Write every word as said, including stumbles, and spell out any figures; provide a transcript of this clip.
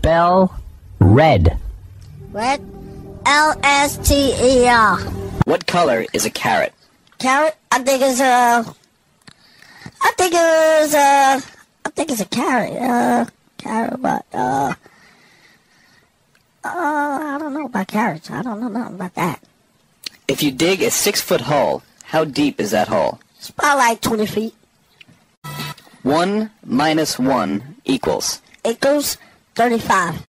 Spell red. Red. L S T E R. What color is a carrot? Carrot? I think it's a... I think it's a... I think it's a carrot. Uh, carrot, but, uh... Uh, I don't know about carrots. I don't know nothing about that. If you dig a six-foot hole, how deep is that hole? It's about like twenty feet. One minus one equals? Equals thirty-five.